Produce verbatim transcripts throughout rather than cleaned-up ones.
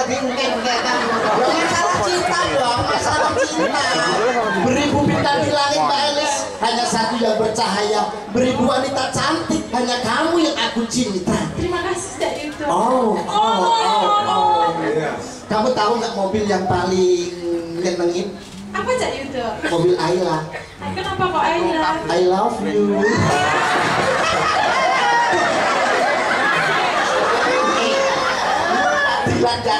tadi engke-engke kan. Ya masalah cinta dong, masalah cinta. Beribu bintang di langit Mbak Elis, hanya satu yang bercahaya. Beribu wanita cantik, hanya kamu yang aku cinta. Terima kasih Cak Yudo. Oh, oh, oh, oh. Kamu tahu nggak mobil yang paling nyenengin? Apa Cak Yudo? Mobil Ayla. Kenapa kok Ayla? I love you. Dilandas.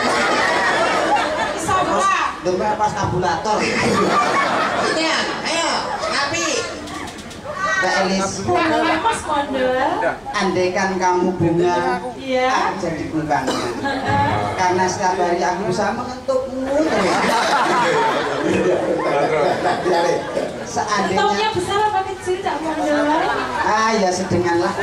Sabra. Demam pas kabulator. Iya, ayo, ngapi. Mbak Elis. Bunga Mas Mondol. Andaikan kamu bunga, Iya. jadi bunganya. Karena setiap hari aku bisa mengetukmu. Seandainya. Taunya besar apa kecil Cak Mondol? Ah ya sedengan lah.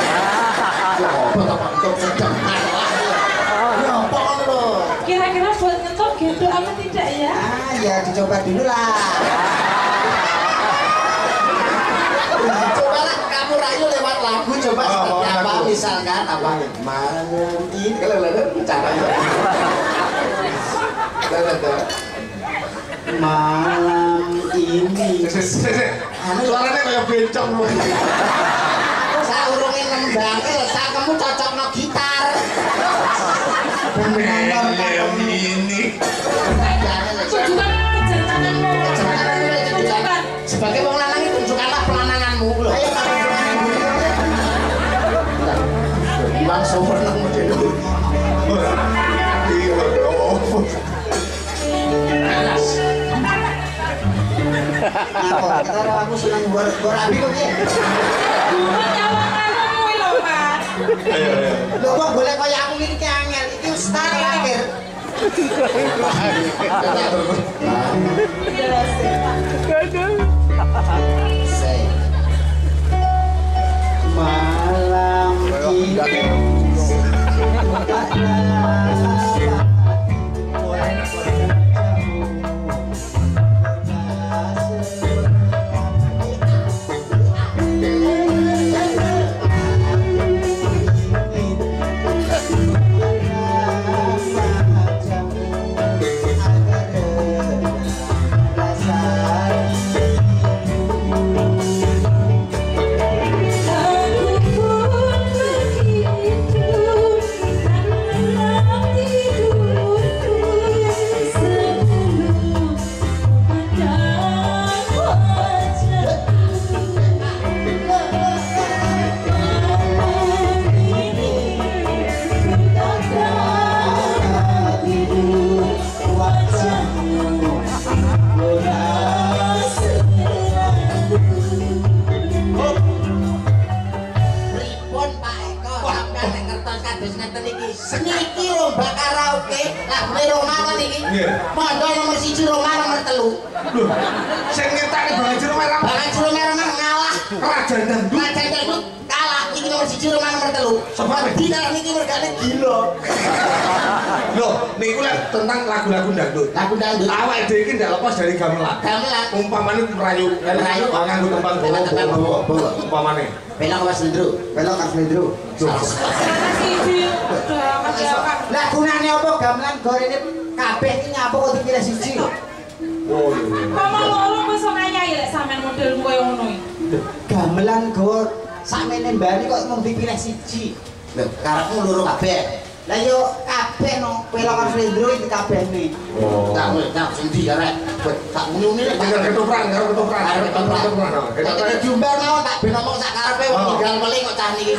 Untuk sedengan lah. Ya apa lo? Kira-kira buat ngetok gitu apa tidak ya? Ah ya dicoba dulu lah. Coba lah kamu rayu lewat lagu, coba seperti apa misalkan apa malam ini kalau ada caranya. Malam ini. Anu suaranya kayak bencong loh. Saya urungin nembangnya, saya kamu cocok no gitar. Malam ini. Tunjukkan kejantananmu. Tunjukkan. Sebagai wong lanang tunjukkanlah pelananganmu loh. Bang Sofer nang model. Ngapa? Karena aku senang bor-bor api kok piye? Bukan nyawang kamu lho, Mas. Ayo ayo. Lho kok boleh kaya aku ngene iki angel. Iki ustaz akhir. Malam ini. Mondo nomor siji Roma nomor telu. Loh, sing ngetake Bangan Jero Merah. Bangan Jero Merah ngalah. Raja Dangdut. Raja Dangdut kalah. Iki nomor siji Roma nomor telu. Sebab dina niki mergane gila. Loh, niku lek tentang lagu-lagu dangdut. Lagu dangdut. Awake dhewe iki ndak lepas dari gamelan. Gamelan. Umpamane merayu, merayu nganggo tembang bawa. Umpamane. Belok ke Slendro. Belok ke Slendro. Lah gunane apa gamelan gorene kabeh iki nyapa kok dipilih siji kok. Oh iya. Mama loro masa nyanyi lek sampean model koyo ngono iki. Gamelan go sakmene mbani kok mung dipilih siji. Lho, karepmu loro kabeh. Lah yo kabeh no pelok karo Slendro iki kabehne. Oh. Tak wis, tak sendi arek. Tak ngene iki Jangan ketoprak, karo ketoprak. arep ketoprak. Ketoprak diumbar mawon tak ben ngomong sak karepe wong tinggal meling kok cah niki.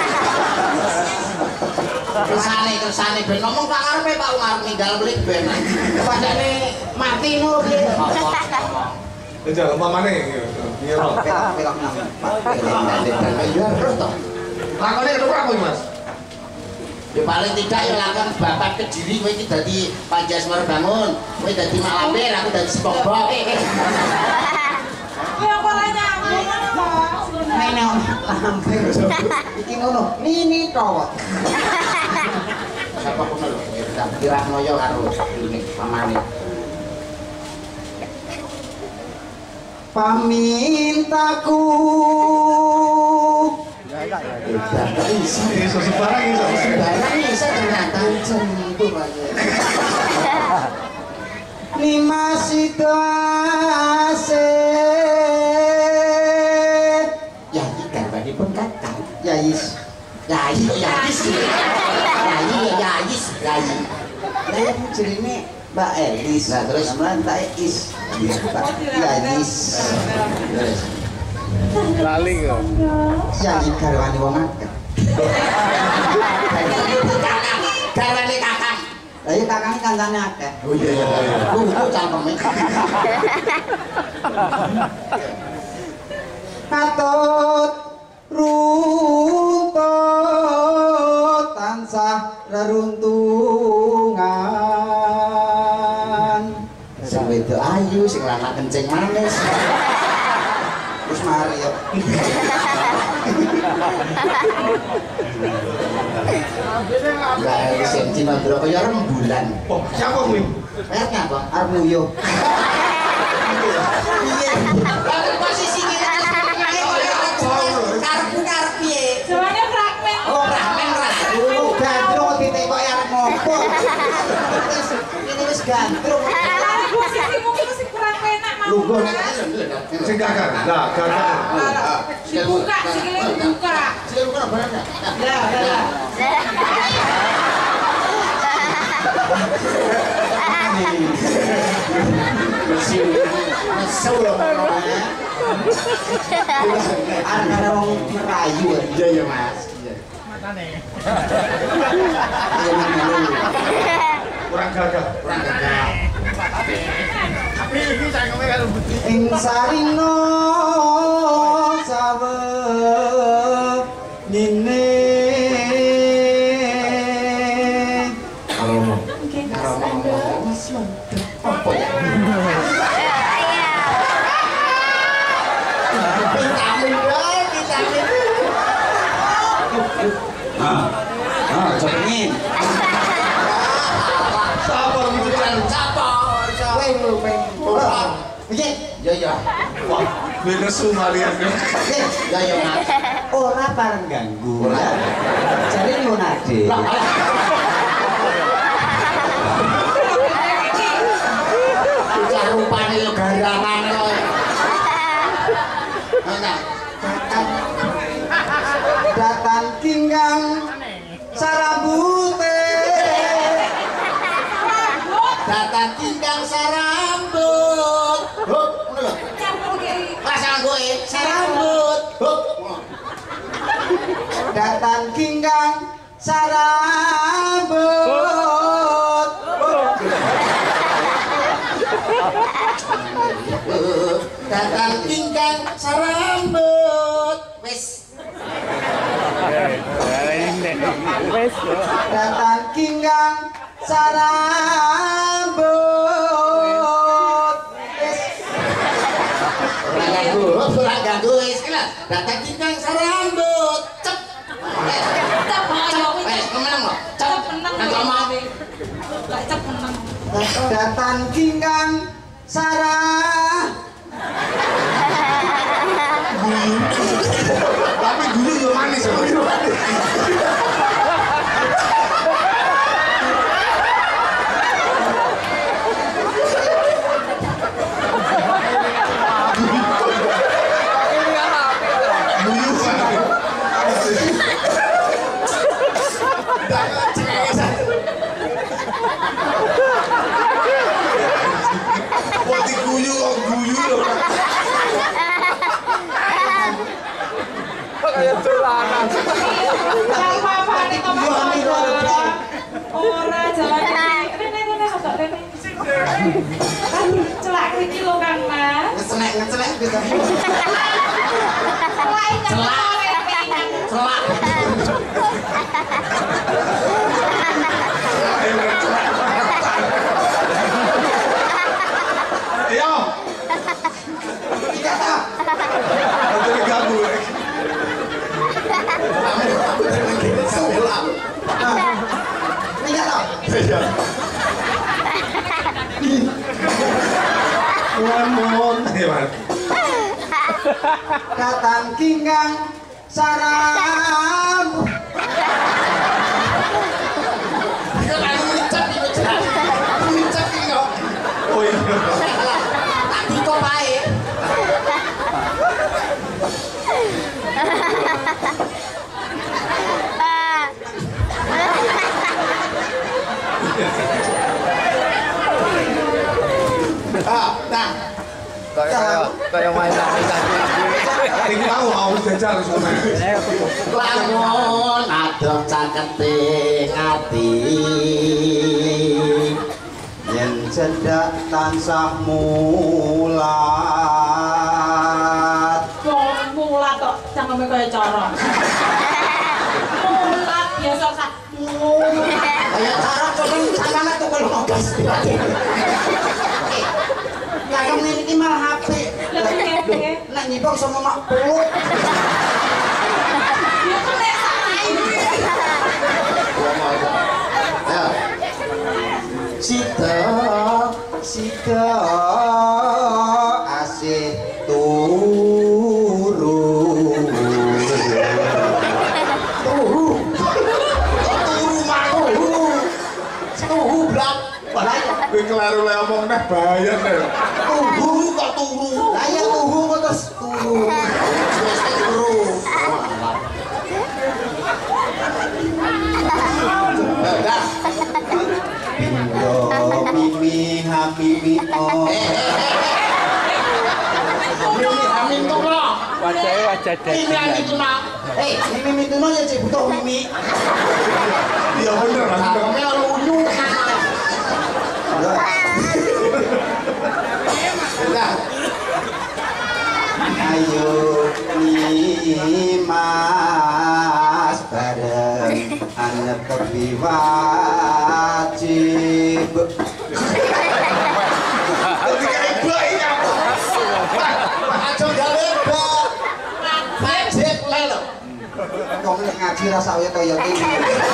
Kersane kersane ben ngomong sak karepe Pak Umar ninggal meling ben. Padane mati ngono piye. Jangan umpamane ngiro. Pelok-pelok nang. Ya terus toh. Lakone ketoprak kok Mas. Ya paling tidak ya lakon bapak Kediri kowe iki dadi Panjasmara Bangun, kowe dadi Mak Lampir, aku dadi SpongeBob. Kowe apa ra nyambung ngono lho. Mene lampir. Iki ngono, mini to. Sapa kono lho, tak kira noyo karo ini pamane. Pamintaku Bisa. Iso sembarang iso. Sembarang bisa ternyata itu aja. Ni masih ase. Ya ikan bagi pengkakak. Ya is. Ya is, ya is. Ya is, ya is, ya is. Lah jenenge Mbak Elis. Nah, terus melantai is. Ya is. Terus. Lali kok. Ya iki garwane wong akeh. Garwane kakak. Lah iya kakang kancane akeh. Oh iya iya. Lu itu cangkeme. Katut runtut tansah reruntungan. Sing wedok ayu, sing lanang kencing manis. Wis mari ya. Lah sing Cina Ndra kaya rembulan. Oh, siapa kuwi? Merknya apa? Arep nguyu. Piye? Lah posisi ngene karep-karep piye? Jawabannya fragmen. Oh, ramen ra. Oh, gandrung titik kok arep ngopo. Wis ini wis gandrung. Lari posisi mungkin sih kurang enak mau. Lungguh Mas. nek. Sing gagal. Lah, gagal. Dibuka, sikile dibuka. Sikile buka barangnya. Ya, ya. Nesu lho ngono. Ana wong merayu. Iya ya, Mas. Iya. Kurang gagal. Kurang gagal. Ing sarina sawe nine Apa ya? Vitamin dong, vitamin. ah ah cepengin Sabar bicara sabar. kowe lho peng ora piye Ya ya. Wah, bener sumarian. Ya ya, Mas. ora pareng ganggu ya jare nyonade Cah rupane yo garangan kok. Ana. datan kinggang sarambute Datan tinggang sarambut. Hop, ngono lho. Campur kayak Pasang gue sarambut. Hop. datan kinggang sarambut Datan tinggang sarambut. Wis. datan kinggang sarambut wis Ora ganggu, ora ganggu wis kena. Datan tinggang sarambut. Cep. Cep ayo. Wis, kemenang lho. Cep. Cep menang. Nang ngomong. Lah cep menang. datan kinggang sarah Tapi dulu yo manis yo. Kok diguyu kok guyu lho. Kayak dolanan. Apa apa nih ngomong aja. Ora jalan ini. Rene rene kok rene. Kan celak iki lho Kang Mas. ngecelek ngecelek gitu Celak iki Celak. celak. Celak. Ayo. tidak tahu Jadi ganggu. tidak tahu Iya. Lamun Iya, Mas. datang kinggang saram. Oh iya. Tadi kok baik. Ah, nah. Kayak kayak mainan-mainan. Ini mau mau jajal semua. Lamun adong caketing ati Yen cedak tansah mulat. Wong mulat kok cangkeme kaya cara. Mulat biasa sak. kayak cara coba sampean tuh kalau ngogas. Lah kamu ini malah H P. Nek nyipok sama mak peluk. Ya kena salah ini. Ya. Sita Sida asih turu. turu. Turu mau. Turu blak. Kowe kelaru le omong neh bayar neh. Turu kok turu. Lah ya turu kok terus turu. Wis turu. Dah. Yo mimi ha mimi oh. Mimi amin tuh loh. Wajahnya wajah Mimi amin tuh nak. Eh, mimi mimi tuh ya cek butuh mimi. Iya bener Mas. Kami lunyu kan. Dah. Ayo Mas bareng anak tepi wajib. Ketika ibu ya. Aja gawe bak. Wajib lelo. Kok nek ngaji rasa kaya kaya iki.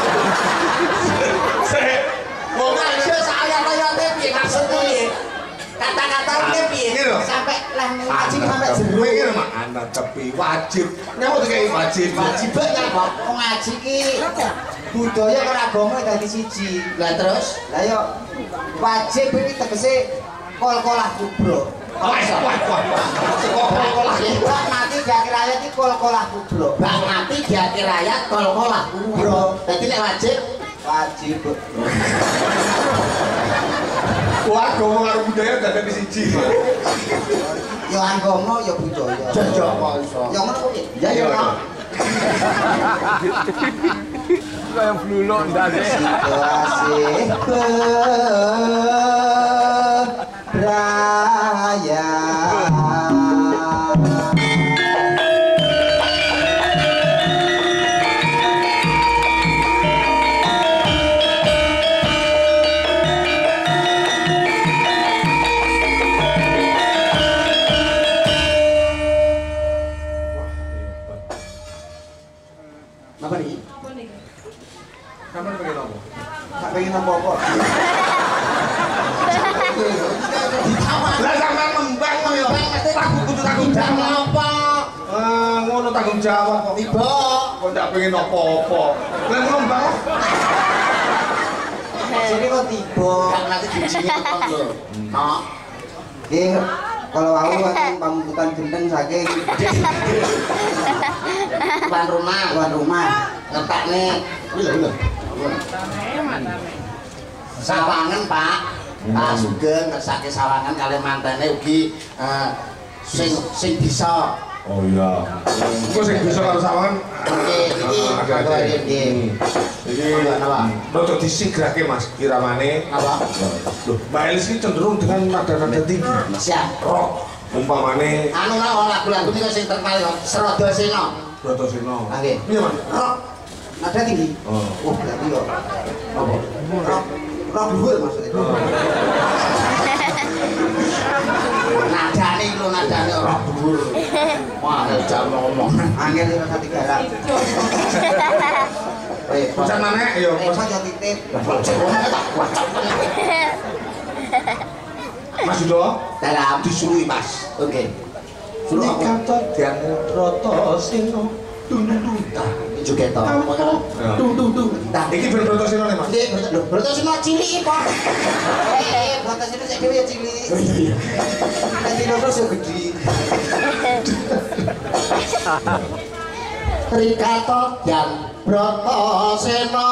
Mau ngaji saya kaya piye maksudnya piye? Kata-kata piye? Sampai lah ngaji sampai Jero jero. iki mah anak tepi wajib. Nyapa dikai wajib. Wajib nyapa? Wong ngaji ki budaya karo agama dadi siji. Lah terus Lah yo wajib iki tegese kol-kolah kubro. Wah, wah, wah. kol-kolah Bak mati diakhir ayat iki kol-kolah kubro. bak mati di akhir ayat kol-kolah kubro. Dadi nek wajib Wajib. Wah, agama karo budaya dadi siji. Yo agama yo budaya. jajak kok iso. Yo ngono kok piye? Ya ya. Pak. Kayak bluluk ndase. Asih beraya. Apa nih? Apa nih? Kamu pengen apa? Tak pengen apa-apa. Lah sampean ngembang kok ya. Aku kudu tanggung Tidak jawab. apa? Ah, ngono tanggung jawab kok. Tiba. Kok ndak pengen apa-apa. Lah ngembang. Jadi kok tiba. Kan nanti bijinya apa lho? Nah, Nggih, kalau aku kan pamungkutan gendeng saking tuan rumah, tuan rumah. ngetak nih. Iya iya. Sawangan Pak, Pak Sugeng ngersake sawangan kalian mantene ugi eh, sing sing bisa. Oh iya. Engko sing bisa karo sawangan. Oke, iki Agak-agak. nggih. Iki Napa? rada disigrake Mas iramane. Napa? Loh, Mbak Elis ini cenderung dengan nada-nada tinggi. Siap. Rock umpamane Anu lah wong lagu-lagu niku sing terkenal kok Serodo Sena. Brotosino. Ah, nggih. Iya, Mas. Rock Nada tinggi. Oh. Oh, berarti yo. apa? Rok rok dhuwur maksudnya. Nadane lho nadane ora dhuwur. Wah, jam ngomong. Angel iki rasa tiga. Eh, Pesan maneh ya. Masa yo titip. Mas Yudo Dalam disuruhi Mas. Oke. Suruh apa? Nikah dan Brotosino tung tung tung. Nah, juga to. Tung tung tung. Nah, Iki ben Brotoseno nih, Mas. Nggih, lho, Brotoseno cilik kok. Eh, Brotoseno sik dhewe ya cilik. Oh iya iya. Nanti terus yo gedhi. Trikato dan Brotoseno.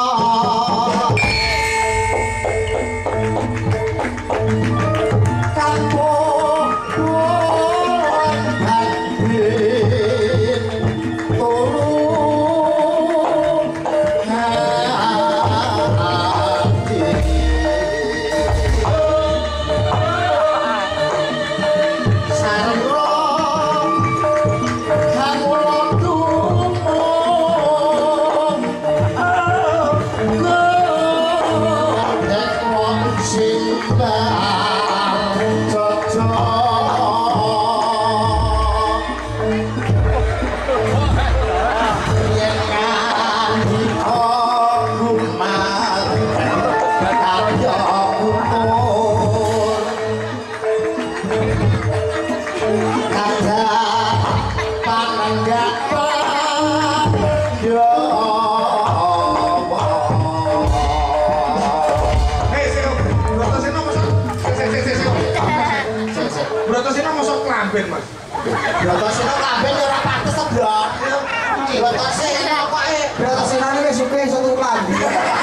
Klamben, Mas. Brotoseno klamben ora pantes to, Bro. Brotoseno kok e Brotoseno wis suke iso tuku klambi.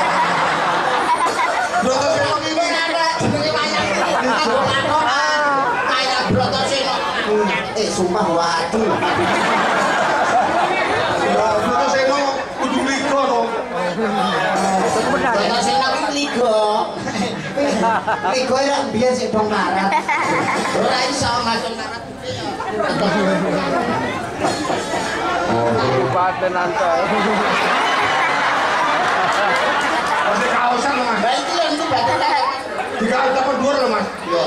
Brotoseno ki ada jenenge wayang. Kayak Brotoseno. Eh, sumpah waduh. Brotoseno kudu liga to. Brotoseno ki liga. Liga ya biyen sik dong marat. Ora iso masuk marat. Kabupaten Antel. Masih kaosan loh, Mas. Lah iki lho itu badan. Dikaos dapat dhuwur loh, Mas. Yo.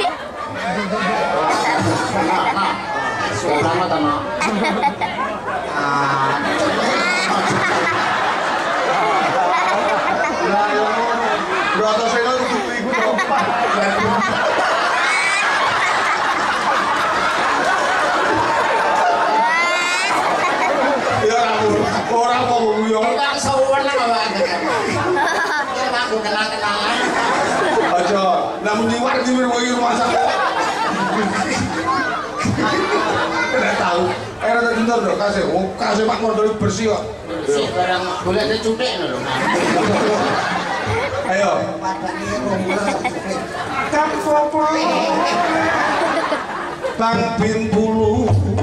Nah, suara ta, Mak. Ah. Brotoseno kudu iku to. Orang mau nguyong. Orang sewenang apa ada kan? Ini aku kenal-kenalan. Aja, namun nyiwar nyiwir woi rumah sakit. Tidak tahu. Eh, rada dinter dong kasih. Oh, kasih Pak Mordori bersih kok. Si barang boleh ada cutek lho. Ayo. Bang Bintulu.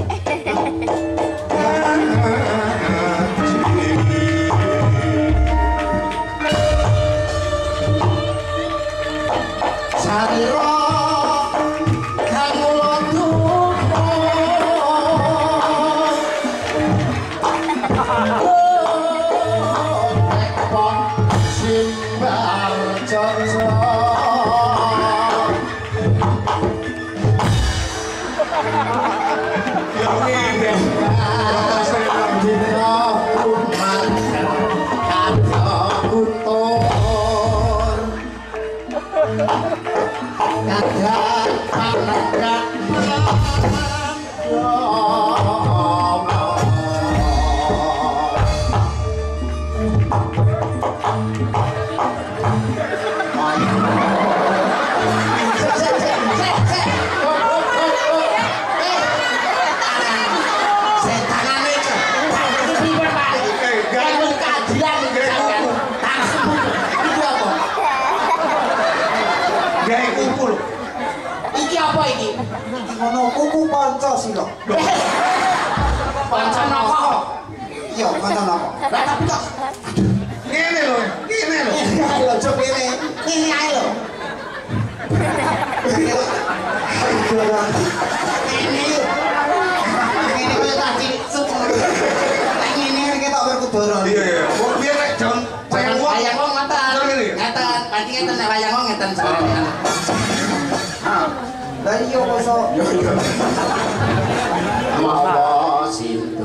Sariro kamulotu oh simbar cocok Yang ini. Ngono kuku Pancasila. Pancanaka. Iya, Pancanaka. Lah tapi kok Ngene lho, ngene lho. Ayo aja kene. ini ae lho. Ini ini kaya tadi semua. Ini ketok berkudara. Iya iya. Wong piye nek jan Wayang wong. wayang wong ngeten. Ngeten, pasti ngeten nek wayang wong ngeten sekarang. Lah iya kok iso. Mawa sin